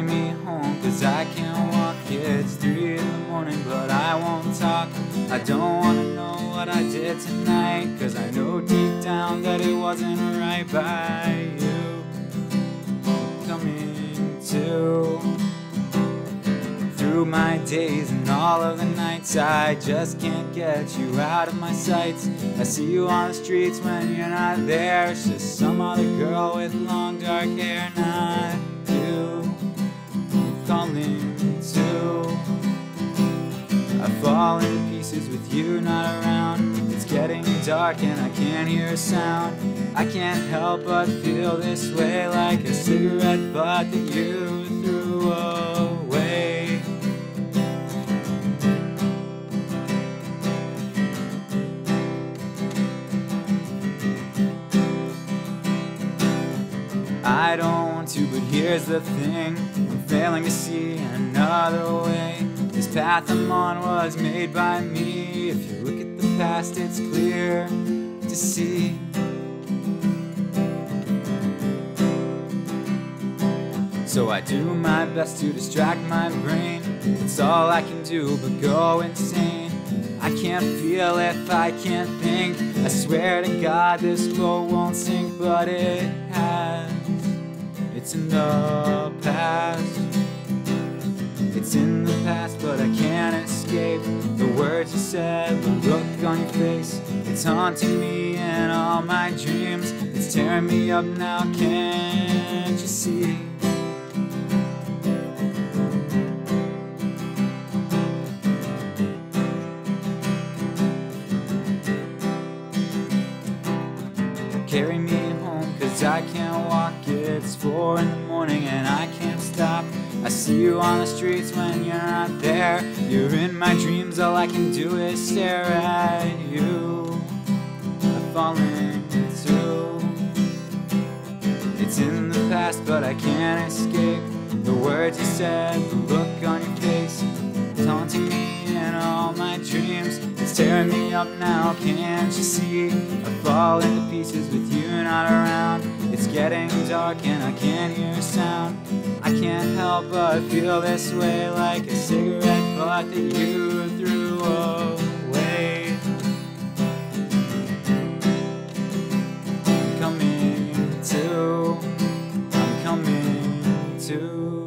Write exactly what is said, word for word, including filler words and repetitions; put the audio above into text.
me home, cause I can't walk. It's three in the morning, but I won't talk. I don't wanna know what I did tonight, cause I know deep down that it wasn't right by you. Coming to through my days and all of the nights, I just can't get you out of my sights. I see you on the streets when you're not there. It's just some other girl with long dark hair, not you. Calling to I fall into pieces with you not around. It's getting dark and I can't hear a sound. I can't help but feel this way, like a cigarette butt that you threw away. I don't want to, but here's the thing, I'm failing to see another way. This path I'm on was made by me. If you look at the past, it's clear to see. So I do my best to distract my brain. It's all I can do but go insane. I can't feel if I can't think. I swear to God this boat won't sink, but it has. It's in the past. It's in the past, but I can't escape the words you said, the look on your face. It's haunting me in all my dreams. It's tearing me up now, can't you see? Carry me home, cause I can't walk. It's four in the morning and I can't stop. I see you on the streets when you're not there. You're in my dreams, all I can do is stare at you. I've fallen into. It's in the past, but I can't escape the words you said, the look on your face. It's haunting me in all my dreams. It's tearing me up now, can't you see? I fall into pieces with you not around. It's getting dark and I can't hear a sound. I can't help but feel this way, like a cigarette butt that you threw away. I'm coming to, I'm coming to.